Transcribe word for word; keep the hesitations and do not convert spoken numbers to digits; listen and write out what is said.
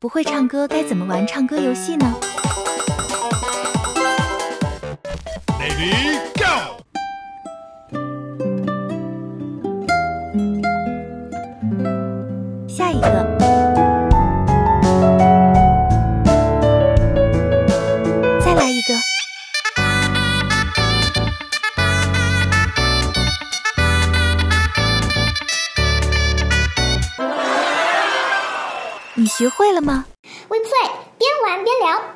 不会唱歌该怎么玩唱歌游戏呢？ Ready, go! 下一个，再来一个。你学会了吗？ We play， 边玩边聊。